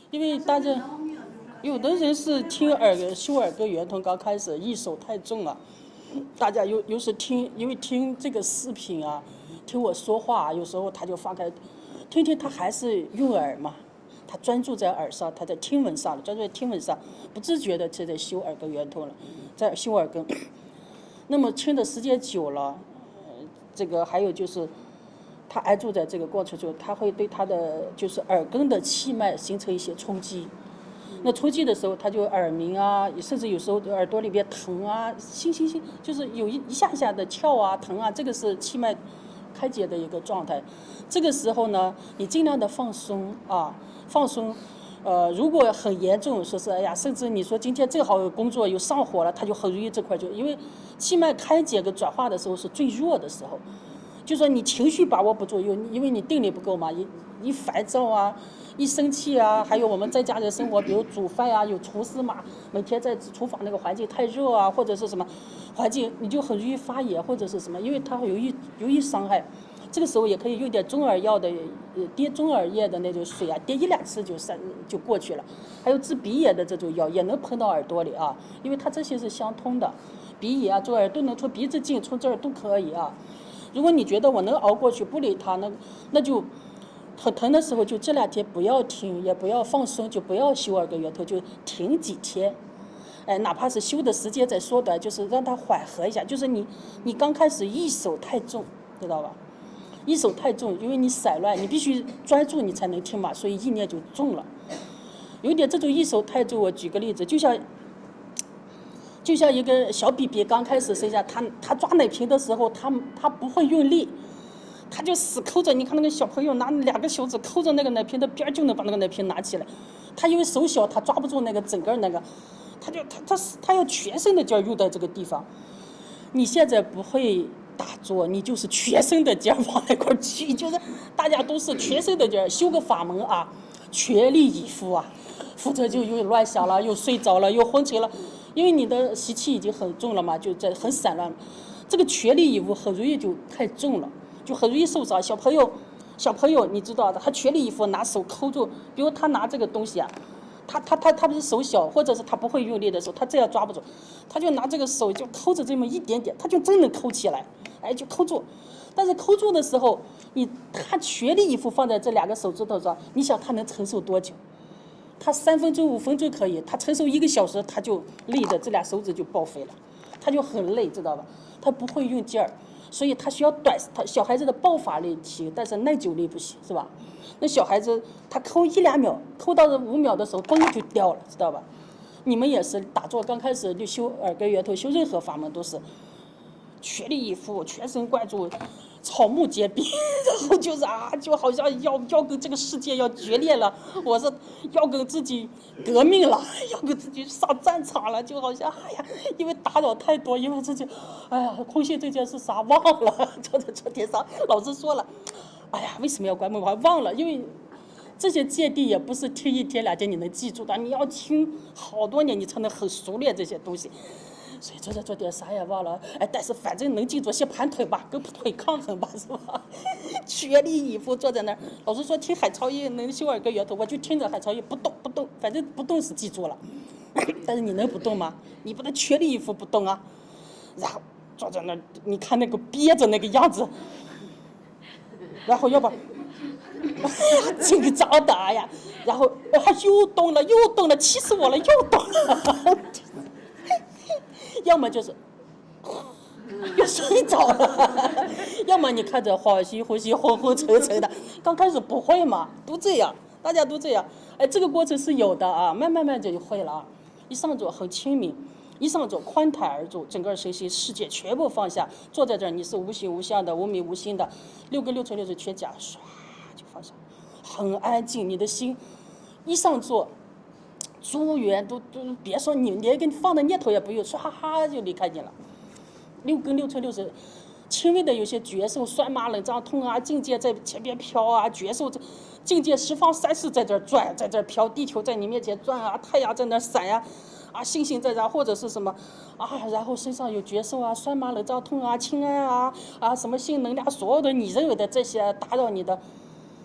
因为大家有的人是听修耳根圆通，刚开始一手太重了，大家有时听，因为听这个视频啊，听我说话，有时候他就放开，听听他还是用耳嘛，他专注在耳上，他在听闻上了，专注在听闻上，不自觉的就在修耳根圆通了，在修耳根。那么听的时间久了，这个还有就是，他安住在这个过程中，他会对他的就是耳根的气脉形成一些冲击。那冲击的时候，他就耳鸣啊，甚至有时候耳朵里边疼啊，就是有一下一下的跳啊、疼啊，这个是气脉开解的一个状态。这个时候呢，你尽量的放松啊，放松。如果很严重，说是哎呀，甚至你说今天正好有工作有上火了，他就很容易这块就因为气脉开解跟转化的时候是最弱的时候，就说你情绪把握不住，因为你定力不够嘛，一烦躁啊，一生气啊，还有我们在家的生活，比如煮饭啊，有厨师嘛，每天在厨房那个环境太热啊，或者是什么环境，你就很容易发炎或者是什么，因为它会容易伤害。这个时候也可以用点中耳药的，滴中耳液的那种水啊，滴1-2次就过去了。还有治鼻炎的这种药也能喷到耳朵里啊，因为它这些是相通的，鼻炎啊、中耳都能从鼻子进，从这儿都可以啊。如果你觉得我能熬过去，不理它，那就很疼的时候，就这2天不要听，也不要放松，就不要修耳根圆通，就停几天。哎，哪怕是修的时间再缩短，就是让它缓和一下。就是你刚开始一手太重，知道吧？一手太重，因为你散乱，你必须专注你才能听嘛，所以意念就重了。有点这种一手太重，我举个例子，就像一个小 BB 刚开始生下，他抓奶瓶的时候，他不会用力，他就死抠着。你看那个小朋友拿2个手指抠着那个奶瓶的边，就能把那个奶瓶拿起来。他因为手小，他抓不住那个整个那个，他要全身的劲儿用在这个地方。你现在不会打坐，你就是全身的劲儿往那块去，就是大家都是全身的劲儿，修个法门啊，全力以赴啊，否则就又乱想了，又睡着了，又昏沉了，因为你的习气已经很重了嘛，就在很散乱，这个全力以赴很容易就太重了，就很容易受伤。小朋友你知道的，他全力以赴拿手抠住，比如他拿这个东西啊。他不是手小，或者是他不会用力的时候，他这样抓不住，他就拿这个手就抠着这么一点点，他就真能抠起来，哎，就抠住。但是抠住的时候，他全力以赴放在这2个手指头上，你想他能承受多久？他3分钟、5分钟可以，他承受1个小时，他就累的这2手指就报废了，他就很累，知道吧？他不会用劲儿，所以他需要小孩子的爆发力行，但是耐久力不行，是吧？那小孩子他抠1-2秒，抠到5秒的时候，嘣就掉了，知道吧？你们也是打坐刚开始就修耳根圆通，修任何法门都是全力以赴，全神贯注，草木皆兵，然后就是就好像要跟这个世界要决裂了，我是要跟自己革命了，要跟自己上战场了，就好像哎呀，因为打扰太多，因为自己哎呀空性这件事啥忘了，昨天上老师说了。哎呀，为什么要关门？我还忘了，因为这些戒谛也不是听1天2天你能记住的，你要听好多年，你才能很熟练这些东西。所以昨天啥也忘了，哎，但是反正能记住，先盘腿吧，跟腿抗衡吧，是吧？全力以赴坐在那儿。老师说听海潮音能修耳根圆通，我就听着海潮音不动，反正不动是记住了。但是你能不动吗？你不能全力以赴不动啊。然后坐在那儿，你看那个憋着那个样子。然后要把紧张的呀，然后又动了，气死我了，又动了，要么就是又睡着了，要么你看着呼吸昏沉的，刚开始不会嘛，都这样，大家都这样，哎，这个过程是有的啊，慢慢就会了啊，一上座很清明。一上座宽坦而坐，整个身心世界全部放下，坐在这儿你是无形无相的，无名无心的，6根6尘6识全假，唰就放下，很安静。你的心一上座，诸缘都别说你连个放的念头也不用，唰就离开你了。6根6尘6识，轻微的有些觉受，酸麻冷胀痛啊，境界在前边飘啊，觉受境界十方3世在这儿转，在这儿飘，地球在你面前转啊，太阳在那儿闪呀。星星在这，或者是什么然后身上有觉受啊，酸麻冷胀痛啊，轻安什么性能量，所有的你认为的这些打扰你的，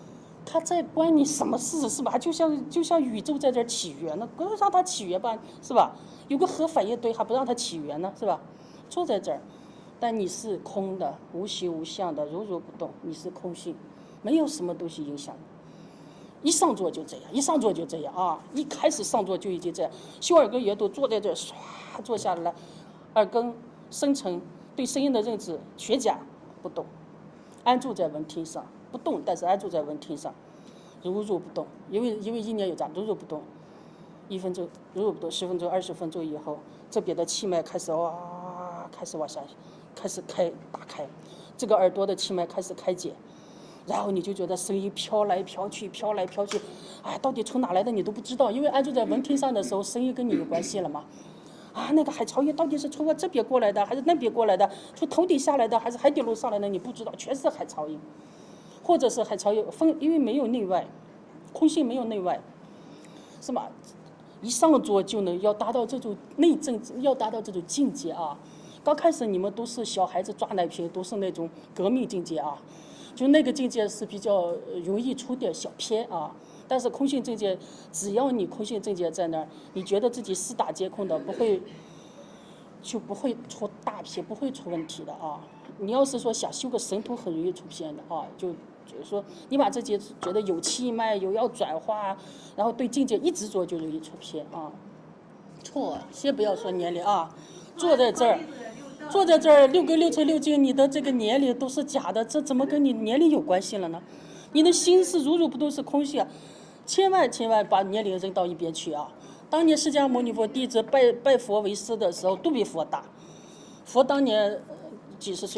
他在关你什么事是吧？就像宇宙在这儿起源呢，不让它起源吧，是吧？有个核反应堆还不让它起源呢，是吧？坐在这儿，但你是空的，无形无相的，如如不动，你是空性，没有什么东西影响你。一上座就这样，一上座就这样啊！一开始上座就已经这样，修耳根圆都坐在这儿，唰坐下来，耳根生成对声音的认知，学甲不动，安住在闻听上，不动，但是安住在闻听上，如如不动，因为一念有杂，如如不动，1分钟如如不动，10分钟、20分钟以后，这边的气脉开始开始往下，开始打开，这个耳朵的气脉开始开解。然后你就觉得声音飘来飘去，飘来飘去，哎，到底从哪来的你都不知道，因为安住在闻听上的时候，声音跟你有关系了嘛。啊，那个海潮音到底是从我这边过来的，还是那边过来的？从头顶下来的，还是海底轮上来的？你不知道，全是海潮音，或者是海潮音因为没有内外，空性没有内外，是吧？一上座就能要达到这种内证，要达到这种境界啊。刚开始你们都是小孩子抓奶瓶，都是那种革命境界啊。就那个境界是比较容易出点小偏啊，但是空性境界，只要你空性境界在那儿，你觉得自己四大皆空的，不会出大偏，不会出问题的啊。你要是说想修个神通，很容易出偏的啊，就是说你把自己觉得有气脉，有要转化，然后对境界一执着，就容易出偏啊。错，先不要说年龄啊，坐在这儿。坐在这儿6根6尘6境，你的这个年龄都是假的，这怎么跟你年龄有关系了呢？你的心是如如不动，是空性，千万把年龄扔到一边去啊！当年释迦牟尼佛弟子拜佛为师的时候，都比佛大。佛当年几十岁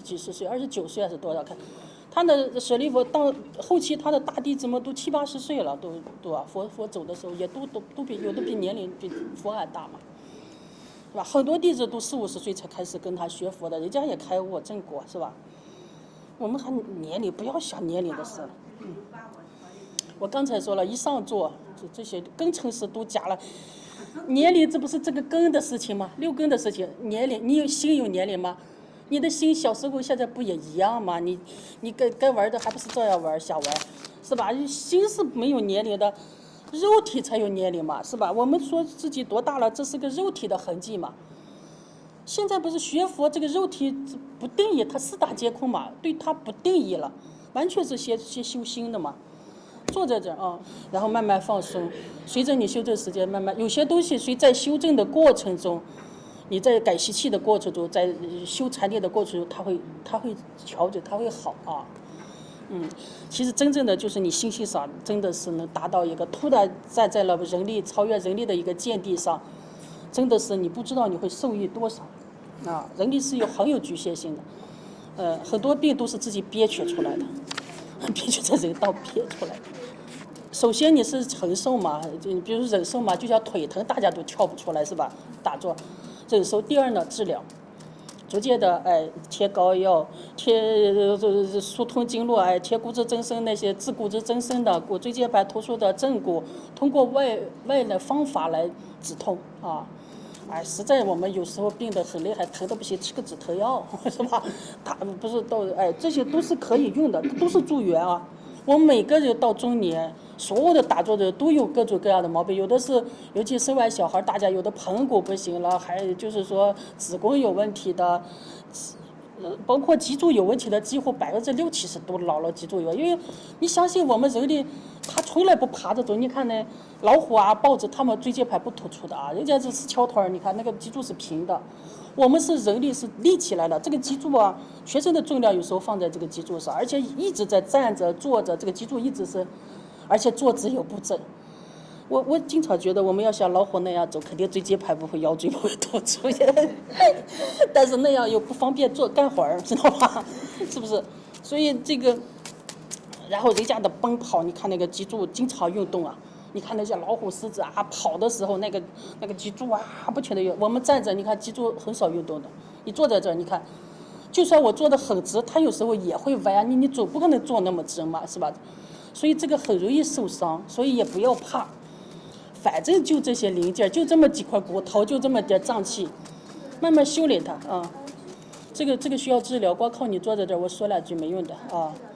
，29岁还是多少？看他的舍利弗到后期，他的大弟子们都70、80岁了，都啊！佛走的时候也都比有的比年龄比佛还大嘛。是吧？很多弟子都40、50岁才开始跟他学佛的，人家也开悟正果，是吧？我们还年龄，不要想年龄的事了。我刚才说了，一上座，这些根尘事都假了。年龄这不是这个根的事情吗？6根的事情，年龄，你有心有年龄吗？你的心小时候现在不也一样吗？你该玩的还不是照样玩，想玩，是吧？心是没有年龄的。肉体才有年龄嘛，是吧？我们说自己多大了，这是个肉体的痕迹嘛。现在不是学佛，这个肉体不定义，它四大皆空嘛，对它不定义了，完全是先修心的嘛。坐在这儿啊，然后慢慢放松，随着你修正时间慢慢，有些东西在修正的过程中，你在改习气的过程中，在修禅定的过程中，它会调整，它会好啊。其实真正的就是你心性上真的是能达到一个突然站在了人力超越人力的一个见地上，真的是你不知道你会受益多少啊！人力是很有局限性的，很多病都是自己憋屈出来的，憋屈在人道憋出来的。首先你是承受嘛，比如忍受嘛，就像腿疼大家都跳不出来是吧？打坐忍受。第二呢，治疗。逐渐的，贴膏药，贴疏通经络，贴骨质增生那些治骨质增生的骨椎间盘突出的正骨，通过外的方法来止痛啊。实在我们有时候病得很厉害，疼得不行，吃个止疼药是吧？他不是都这些都是可以用的，都是助缘啊。我们每个人到中年，所有的打坐的人都有各种各样的毛病，有的是尤其生完小孩，大家有的盆骨不行了，还就是说子宫有问题的，包括脊柱有问题的，几乎60%-70%都老了脊柱有。因为你相信我们人类，他从来不爬着走。你看呢，老虎啊、豹子，它们椎间盘不突出的啊，人家这是翘腿儿，你看那个脊柱是平的。我们是人力是立起来的，这个脊柱啊，全身的重量有时候放在这个脊柱上，而且一直在站着坐着，这个脊柱一直是，而且坐姿又不正。我经常觉得我们要像老虎那样走，肯定椎间盘不会、腰椎不会突出，但是那样又不方便做干活儿，知道吧？是不是？所以这个，然后人家的奔跑，你看那个脊柱经常运动啊。你看那些老虎、狮子啊，跑的时候那个脊柱啊不停的运。我们站着，你看脊柱很少运动的。你坐在这儿，你看，就算我坐得很直，它有时候也会弯。你总不可能坐那么直嘛，是吧？所以这个很容易受伤，所以也不要怕。反正就这些零件，就这么几块骨头，就这么点脏器，慢慢修炼它啊。这个需要治疗，光靠你坐在这儿，我说两句没用的啊。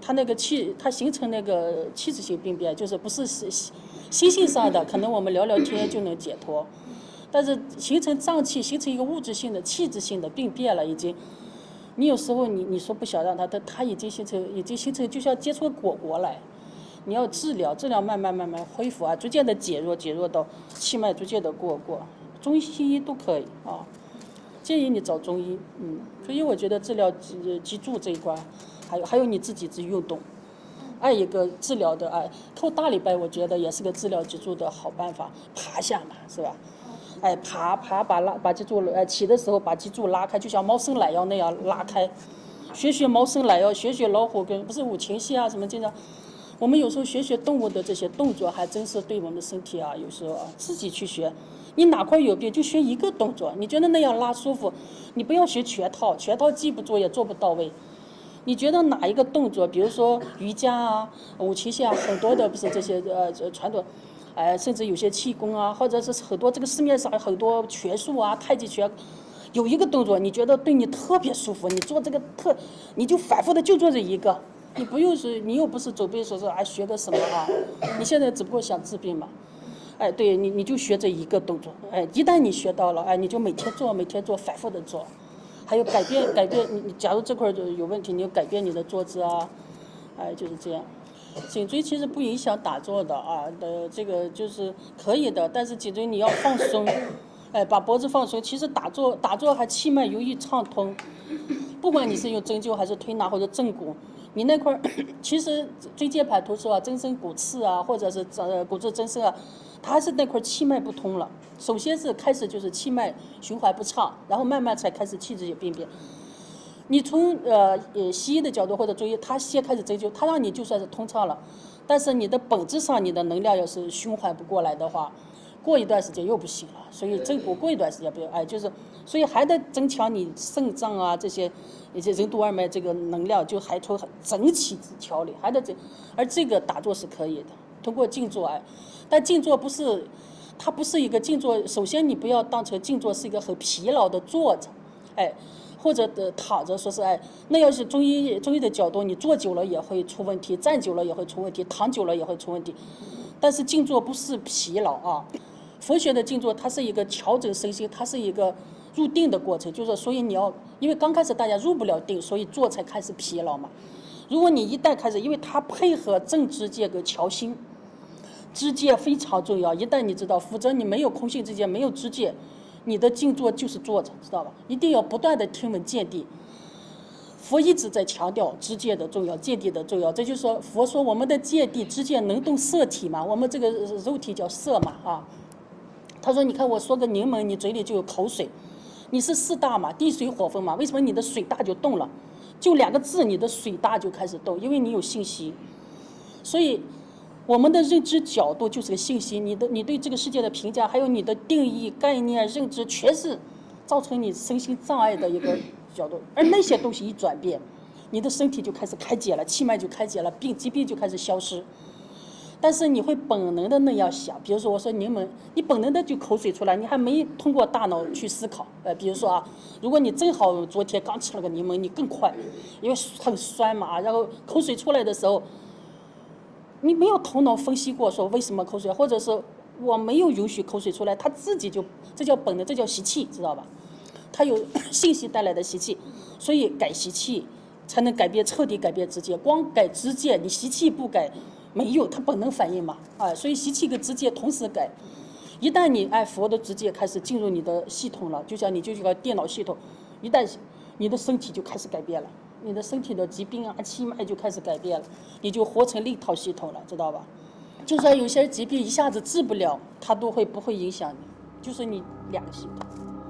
它那个它形成那个器质性病变，就是不是心性上的，可能我们聊聊天就能解脱，但是形成脏器，形成一个物质性的、器质性的病变了，已经。你有时候你说不想让它已经形成，就像结出个果果来。你要治疗，慢慢恢复啊，逐渐的减弱到气脉逐渐的过，中医西医都可以啊。建议你找中医，所以我觉得治疗脊柱这一块，还有你自己运动，爱一个治疗的扣大礼拜，我觉得也是个治疗脊柱的好办法，爬下嘛，是吧？爬把脊柱起的时候把脊柱拉开，就像猫伸懒腰那样拉开，学猫伸懒腰，学老虎跟不是五禽戏啊什么经常。我们有时候学动物的这些动作，还真是对我们的身体有时候自己去学。你哪块有病就学一个动作，你觉得那样拉舒服，你不要学全套记不住也做不到位。你觉得哪一个动作，比如说瑜伽五禽戏很多的不是这些传统，甚至有些气功或者是很多这个市面上很多拳术太极拳，有一个动作你觉得对你特别舒服，你做这个你就反复的就做这一个。你又不是走背说学个什么你现在只不过想治病嘛，对你就学这一个动作，一旦你学到了，你就每天做，反复的做，还有改变你假如这块有问题，你就改变你的坐姿就是这样。颈椎其实不影响打坐的这个就是可以的，但是颈椎你要放松，把脖子放松。其实打坐还气脉容易畅通，不管你是用针灸还是推拿或者正骨。你那块其实椎间盘突出增生骨刺或者是骨质增生它还是那块气脉不通了。首先是开始就是气脉循环不畅，然后慢慢才开始气质有病变。你从西医的角度或者中医，他先开始针灸，他让你就算是通畅了，但是你的本质上你的能量要是循环不过来的话，过一段时间又不行了。所以正骨过一段时间不要就是所以还得增强你肾脏这些任督二脉这个能量，就还从整体调理还得而这个打坐是可以的，通过静坐但静坐它不是一个静坐，首先你不要当成静坐是一个很疲劳的坐着或者躺着说是那要是中医的角度，你坐久了也会出问题，站久了也会出问题，躺久了也会出问题。但是静坐不是疲劳佛学的静坐它是一个调整身心，它是一个入定的过程，就是所以因为刚开始大家入不了定，所以坐才开始疲劳嘛。如果你一旦开始，因为它配合正知界跟调心，知界非常重要，一旦你知道，否则你没有空性知界，没有知界，你的静坐就是坐着，知道吧？一定要不断的听闻见地。佛一直在强调知界的重要，见地的重要。这就是说，佛说我们的见地知界能动色体嘛，我们这个肉体叫色嘛他说你看我说个柠檬，你嘴里就有口水，你是四大嘛，地水火风嘛，为什么你的水大就动了？就2个字，你的水大就开始动，因为你有信息。所以我们的认知角度就是个信息，你对这个世界的评价，还有你的定义概念认知，全是造成你身心障碍的一个角度。而那些东西一转变，你的身体就开始开解了，气脉就开解了，疾病就开始消失。但是你会本能的那样想，比如说我说柠檬，你本能的就口水出来，你还没通过大脑去思考。比如说如果你正好昨天刚吃了个柠檬，你更快，因为很酸嘛然后口水出来的时候，你没有头脑分析过说为什么口水，或者是我没有允许口水出来，它自己就这叫本能，这叫习气，知道吧？它有信息带来的习气，所以改习气才能彻底改变知界。光改知界，你习气不改。没有，它本能反应嘛所以习气跟知界同时改。一旦你佛的知界开始进入你的系统了，就像你就是个电脑系统，一旦你的身体就开始改变了，你的身体的疾病气脉就开始改变了，你就活成另一套系统了，知道吧？就算有些疾病一下子治不了，它都不会影响你，就是你2个系统。